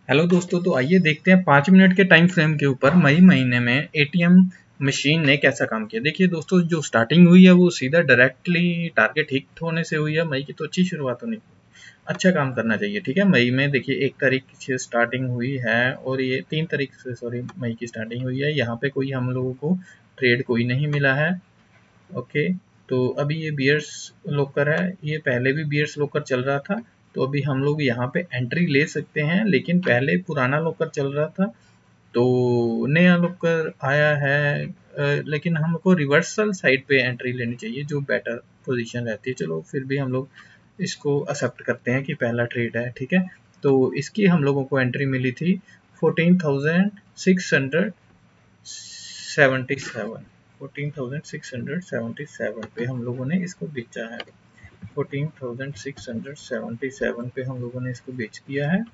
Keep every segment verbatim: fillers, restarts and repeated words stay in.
Hello दोस्तों, तो आइए देखते हैं पाँच मिनट के टाइम फ्रेम के ऊपर मई महीने में एटीएम मशीन ने कैसा काम किया। देखिए दोस्तों, जो स्टार्टिंग हुई है वो सीधा डायरेक्टली टारगेट हिट होने से हुई है। मई की तो अच्छी शुरुआत होनी, अच्छा काम करना चाहिए। ठीक है, मई में देखिए एक तारीख से स्टार्टिंग हुई है और ये तीन तारीख से सॉरी मई की स्टार्टिंग हुई है। यहाँ पे कोई हम लोगों को ट्रेड कोई नहीं मिला है। ओके, तो अभी ये बियर्स लोकर है, ये पहले भी बियर्स लोकर चल रहा था, तो अभी हम लोग यहाँ पे एंट्री ले सकते हैं। लेकिन पहले पुराना लोकर चल रहा था तो नया लोकर आया है, अ, लेकिन हमको रिवर्सल साइड पे एंट्री लेनी चाहिए जो बेटर पोजीशन रहती है। चलो फिर भी हम लोग इसको एक्सेप्ट करते हैं कि पहला ट्रेड है। ठीक है, तो इसकी हम लोगों को एंट्री मिली थी fourteen thousand six hundred seventy seven fourteen thousand six hundred seventy seven पे हम लोगों ने इसको बेचा है। Fourteen thousand six hundred seventy seven पे हम लोगों ने इसको बेच दिया है।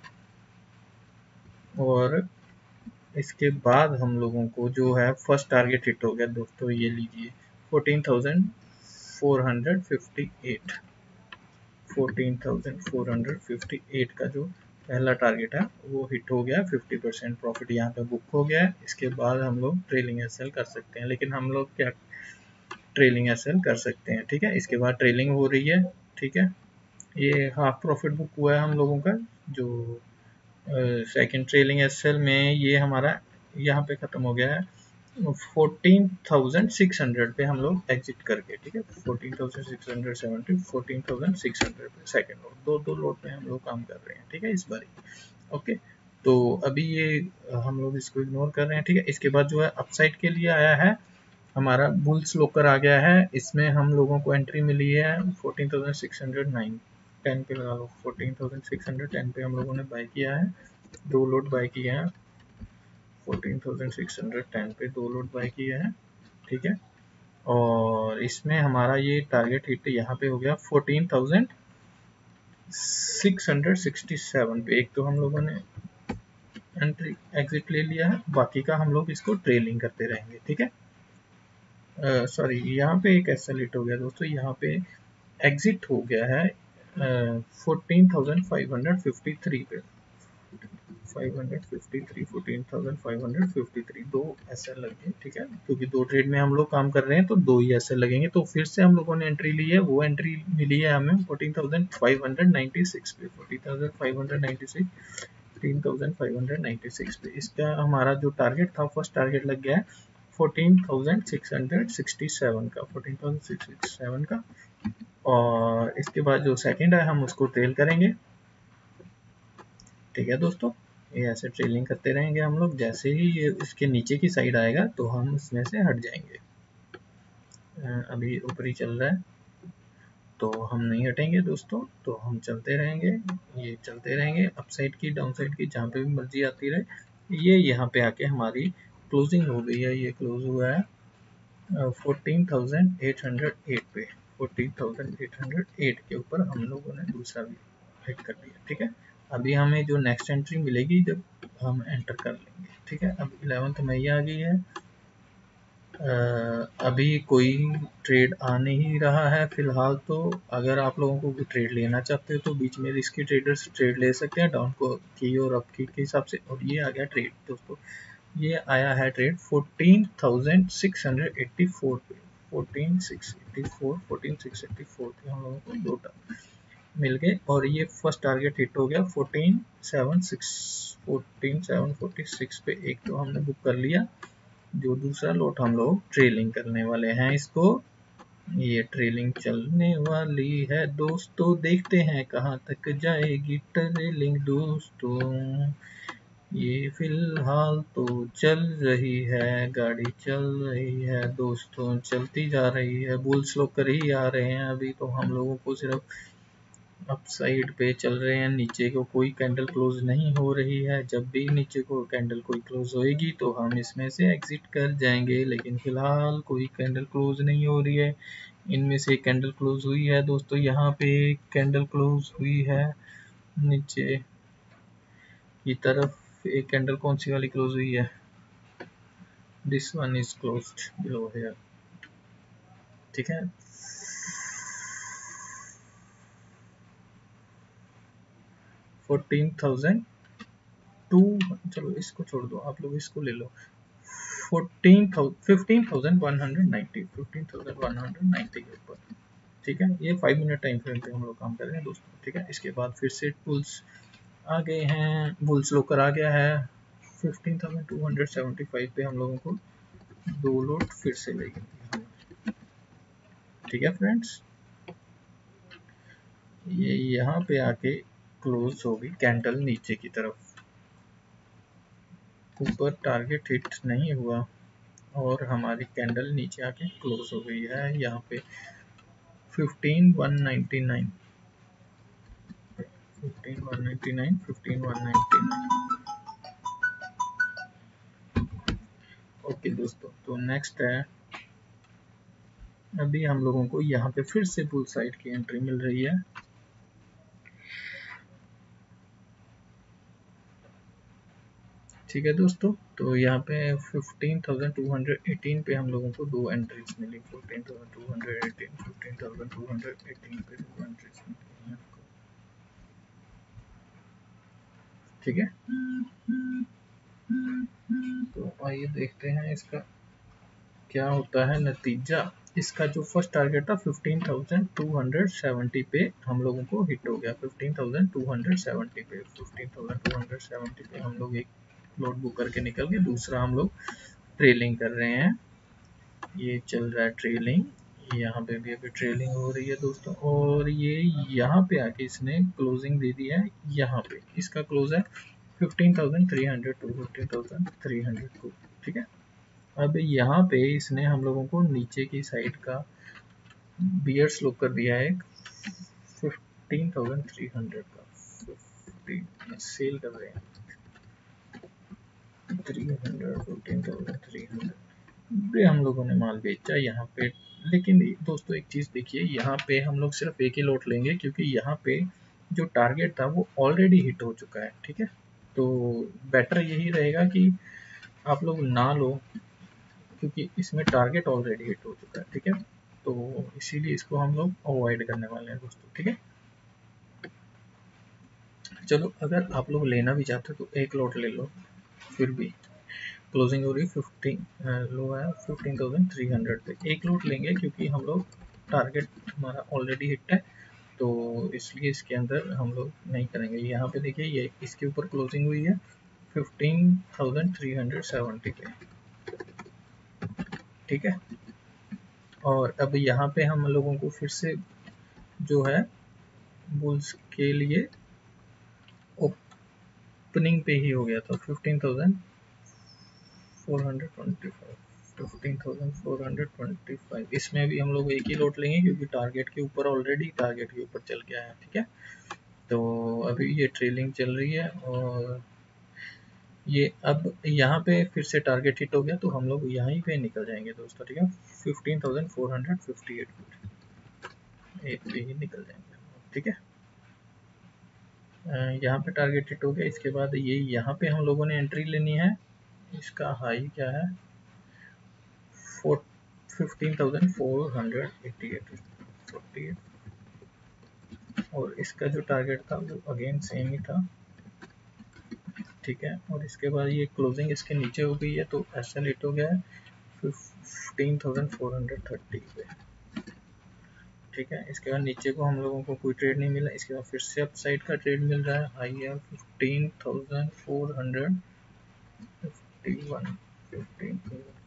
और इसके बाद हम लोगों को जो है फर्स्ट टारगेट हिट हो गया दोस्तों, ये लीजिए fourteen thousand four hundred fifty eight fourteen thousand four hundred fifty eight का जो पहला टारगेट है वो हिट हो गया। फिफ्टी परसेंट प्रॉफिट यहाँ पे बुक हो गया है। इसके बाद हम लोग ट्रेलिंग एसएल कर सकते हैं, लेकिन हम लोग क्या ट्रेलिंग एसएल कर सकते हैं। ठीक है, इसके बाद ट्रेलिंग हो रही है। ठीक है, ये हाफ प्रॉफिट बुक हुआ है हम लोगों का। जो सेकंड ट्रेलिंग एसएल में ये हमारा यहाँ पे खत्म हो गया है फोर्टीन थाउजेंड सिक्स हंड्रेड पे हम लोग एग्जिट करके। ठीक है, fourteen thousand six hundred seventy fourteen thousand six hundred पे सेकंड लोड, दो दो लोड पे हम लोग काम कर रहे हैं। ठीक है, इस बारी ओके। तो अभी ये हम लोग इसको इग्नोर कर रहे हैं। ठीक है, इसके बाद जो है अपसाइड के लिए आया है हमारा बुल्स लोकर आ गया है। इसमें हम लोगों को एंट्री मिली है fourteen thousand six hundred nine ten पे लगा लो। Fourteen thousand six hundred ten पे हम लोगों ने बाय किया है, दो लोड बाय किए हैं। Fourteen thousand six hundred ten पे दो लोड बाय किया है। ठीक है, और इसमें हमारा ये टारगेट हिट यहाँ पे हो गया fourteen thousand six hundred sixty seven पे। एक तो हम लोगों ने एंट्री एग्जिट ले लिया है, बाकी का हम लोग इसको ट्रेलिंग करते रहेंगे। ठीक है, सॉरी uh, यहाँ पे एक एसएल हिट हो गया दोस्तों, यहाँ पे एग्जिट हो गया है fourteen thousand five hundred fifty three पे five hundred fifty three fourteen thousand five hundred fifty three दो एसएल लगे। ठीक है, क्योंकि दो ट्रेड में हम लोग काम कर रहे हैं तो दो ही एसएल लगेंगे। तो फिर से हम लोगों ने एंट्री ली है, वो एंट्री मिली है हमें fourteen thousand five hundred ninety six पे fourteen thousand five hundred ninety six fourteen thousand five hundred ninety six पे। इसका हमारा जो टारगेट था फर्स्ट टारगेट लग गया है fourteen thousand six hundred sixty seven का fourteen thousand six hundred sixty seven का। और इसके बाद जो सेकंड है हम उसको ट्रेल करेंगे। ठीक है दोस्तों, ये ऐसे ट्रेलिंग करते रहेंगे हम लोग। जैसे ही ये इसके नीचे की साइड आएगा तो हम इसमें से हट जाएंगे। अभी ऊपरी चल रहा है तो हम नहीं हटेंगे दोस्तों, तो हम चलते रहेंगे, ये चलते रहेंगे अपसाइड की डाउनसाइड की जहाँ पे भी मर्जी आती रहे। ये यहाँ पे आके हमारी क्लोजिंग हो गई है, ये क्लोज हुआ है fourteen thousand eight hundred eight पे fourteen thousand eight hundred eight के ऊपर हम लोगों ने दूसरा भी हिट कर दिया। ठीक है, अभी हमें जो नेक्स्ट एंट्री मिलेगी जब हम एंटर कर लेंगे। ठीक है, अब इलेवेंथ मई आ गई है। Uh, अभी कोई ट्रेड आ नहीं रहा है फिलहाल। तो अगर आप लोगों को ट्रेड लेना चाहते हो तो बीच में रिस्की ट्रेडर्स ट्रेड ले सकते हैं डाउन को की और अप की के हिसाब से। और ये आ गया ट्रेड दोस्तों, ये आया है trade fourteen thousand six hundred eighty four पे fourteen six eighty four fourteen six eighty four पे हम लोगों को दो मिल गए। और ये फर्स्ट टारगेट हिट हो गया fourteen seven six fourteen seven forty six पे एक तो हमने बुक कर लिया। जो दूसरा लोट हम लोग ट्रेलिंग करने वाले हैं इसको, ये ट्रेलिंग चलने वाली है दोस्तों। देखते हैं कहाँ तक जाएगी ट्रेलिंग दोस्तों। ये फिलहाल तो चल रही है, गाड़ी चल रही है दोस्तों, चलती जा रही है। बुल्स लोग कर ही आ रहे हैं अभी, तो हम लोगों को सिर्फ अप साइड पे चल रहे हैं। नीचे को कोई कैंडल क्लोज नहीं हो रही है। जब भी नीचे को कैंडल कोई क्लोज होएगी तो हम इसमें से एग्जिट कर जाएंगे, लेकिन फिलहाल कोई कैंडल क्लोज नहीं हो रही है। इनमें से कैंडल क्लोज हुई है दोस्तों, यहाँ पे कैंडल क्लोज हुई है नीचे की तरफ। एक कैंडल कौन सी वाली क्लोज हुई है, this one is closed below here. ठीक है, फोर्टीन थाउजेंड टू, चलो इसको छोड़ दो, आप लोग इसको ले लो, fourteen thousand fifteen thousand one hundred ninety fifteen thousand one hundred ninety के ऊपर, ठीक है। ये फाइव मिनट टाइम फ्रेम पे हम लोग काम कर रहे हैं दोस्तों, ठीक है। इसके बाद फिर से टूल्स आ गए हैं, बुल्स लोकर आ गया है, fifteen thousand two hundred seventy five पे हम लोगों को दो लोड फिर से लगेंगे, ठीक है फ्रेंड्स। ये यहाँ पे आके क्लोज होगी कैंडल नीचे की तरफ, ऊपर टारगेट हिट नहीं हुआ और हमारी कैंडल नीचे आके क्लोज हो गई है यहाँ पे fifteen one ninety nine, fifteen one ninety nine, fifteen one ninety nine. Okay दोस्तों, तो नेक्स्ट है, अभी हम लोगों को यहाँ पे फिर से बुल साइड की एंट्री मिल रही है, ठीक है दोस्तों। तो यहाँ पे fifteen thousand two hundred eighteen पे हम लोगों को दो एंट्रीज मिली, fifteen thousand two hundred eighteen, fifteen thousand two hundred eighteen पे दो एंट्रीज मिली हैं, ठीक है। तो आइए देखते हैं इसका क्या होता है नतीजा। इसका जो फर्स्ट टारगेट था fifteen thousand two hundred seventy पे हम लोगों को हिट हो गया, fifteen thousand two hundred seventy पे, fifteen thousand two hundred seventy पे हम लोग एक लोड बुक करके निकल गए, दूसरा हम लोग ट्रेलिंग कर रहे हैं, ये चल रहा है ट्रेलिंग, यहाँ पे भी अभी ट्रेलिंग हो रही है दोस्तों, और ये यहाँ पे आके इसने क्लोजिंग दे दी है, यहाँ पे इसका क्लोज है fifteen thousand three hundred two, fifteen thousand three hundred two, ठीक है। अब यहाँ पे इसने हम लोगों को नीचे की साइड का बियर स्लोप कर दिया है फिफ्टीन थाउजेंड थ्री हंड्रेड का, फिफ्टीन सेल कर रहे हैं three hundred, fifteen thousand three hundred हम लोगों ने माल बेचा यहाँ पे। लेकिन दोस्तों एक चीज देखिए, यहाँ पे हम लोग सिर्फ एक ही लॉट लेंगे क्योंकि यहाँ पे जो टारगेट था वो ऑलरेडी हिट हो चुका है, ठीक है। तो बेटर यही रहेगा कि आप लोग ना लो क्योंकि इसमें टारगेट ऑलरेडी हिट हो चुका है, ठीक है। तो इसीलिए इसको हम लोग अवॉइड करने वाले हैं दोस्तों, ठीक है। चलो अगर आप लोग लेना भी चाहते हो तो एक लॉट ले लो, फिर भी क्लोजिंग हो रही फिफ्टीन लो है फिफ्टीन थाउजेंड थ्री हंड्रेड पे, एक लॉट लेंगे क्योंकि हम लोग टारगेट हमारा ऑलरेडी हिट है, तो इसलिए इसके अंदर हम लोग नहीं करेंगे। यहाँ पे देखिए ये इसके ऊपर क्लोजिंग हुई है fifteen thousand three hundred seventy पे, ठीक है। और अब यहाँ पे हम लोगों को फिर से जो है बुल्स के लिए ओपनिंग पे ही हो गया था fifteen thousand four hundred twenty five, fifteen thousand four hundred twenty five, इसमें भी हम लोग एक ही लॉट लेंगे क्योंकि टारगेट के ऊपर ऑलरेडी टारगेट के ऊपर चल गया है, ठीक है। तो अभी ये ट्रेलिंग चल रही है और ये अब यहाँ पे फिर से टारगेट हिट हो गया तो हम लोग यहीं पे निकल जाएंगे दोस्तों, ठीक है। Fifteen thousand four hundred fifty eight एक पे ही निकल जाएंगे, ठीक है। यहाँ पे टारगेट हिट हो गया, इसके बाद ये यहाँ पे हम लोगों ने एंट्री लेनी है, इसका हाई क्या है fifteen thousand four hundred eighty eight forty eight, और इसका जो टारगेट था वो अगेन सेम ही था, ठीक है। और इसके बाद ये क्लोजिंग इसके नीचे हो गई है तो ऐसा हिट हो गया है fifteen thousand four hundred thirty पे, ठीक है। इसके बाद नीचे को हम लोगों को कोई ट्रेड नहीं मिला, इसके बाद फिर से अप साइड का ट्रेड मिल रहा है, हाई है fifteen thousand four hundred fifty one, fifteen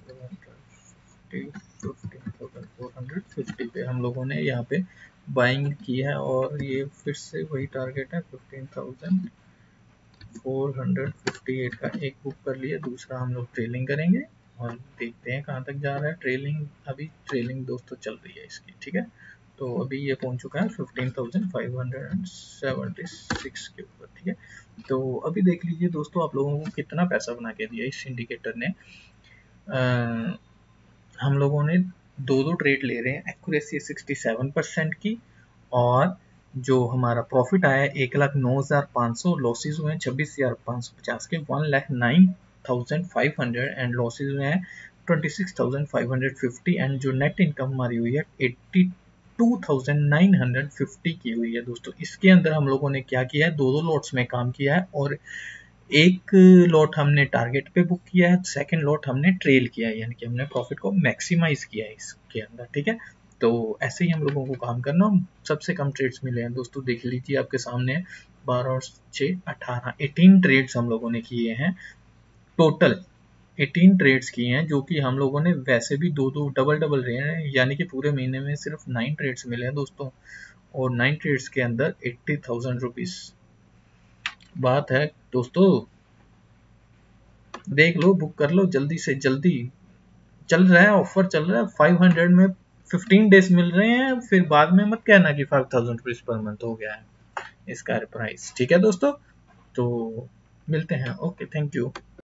thousand four hundred fifty पे हम लोगों ने यहाँ पे बाइंग की है, और ये फिर से वही टारगेट है fifteen thousand four hundred fifty eight का एक बुक कर लिया, दूसरा हम लोग ट्रेलिंग करेंगे और देखते हैं कहाँ तक जा रहा है। ट्रेलिंग अभी ट्रेलिंग दोस्तों चल रही है इसकी, ठीक है। तो अभी ये पहुंच चुका है fifteen thousand five hundred seventy six के ऊपर, ठीक है। तो अभी देख लीजिए दोस्तों आप लोगों को कितना पैसा बना के दिया इस इंडिकेटर ने। आ, हम लोगों ने दो दो ट्रेड ले रहे हैं, एक्यूरेसी सिक्सटी सेवन परसेंट की, और जो हमारा प्रॉफिट आया है एक लाख नौ हजार पाँच सौ, लॉसेज हुए हैं छब्बीस हजार पाँच सौ पचास के, one lakh nine thousand five hundred, and losses हुए हैं twenty six thousand five hundred fifty, and जो नेट इनकम हमारी हुई है eighty two thousand nine hundred fifty की हुई है दोस्तों। इसके अंदर हम लोगों ने क्या किया है, दो दो लॉट्स में काम किया है, और एक लॉट हमने टारगेट पे बुक किया है, सेकंड लॉट हमने ट्रेल किया है, यानी कि हमने प्रॉफिट को मैक्सिमाइज किया है इसके अंदर, ठीक है। तो ऐसे ही हम लोगों को काम करना। सबसे कम ट्रेड्स मिले हैं दोस्तों, देख लीजिए आपके सामने, बारह और छः अठारह, एटीन ट्रेड्स हम लोगों ने किए हैं टोटल, एटीन ट्रेड्स किए हैं, जो कि हम लोगों ने वैसे भी दो दो डबल डबल रहे हैं, यानी कि पूरे महीने में सिर्फ नाइन ट्रेड्स मिले हैं दोस्तों, और नाइन ट्रेड्स के अंदर एट्टी थाउजेंड रुपीज। बात है दोस्तों, देख लो, बुक कर लो जल्दी से जल्दी, चल रहा है ऑफर चल रहा है, फाइव हंड्रेड में फिफ्टीन डेज मिल रहे हैं, फिर बाद में मत कहना कि five thousand rupees per month हो गया है इसका प्राइस, ठीक है दोस्तों। तो मिलते हैं, ओके, थैंक यू।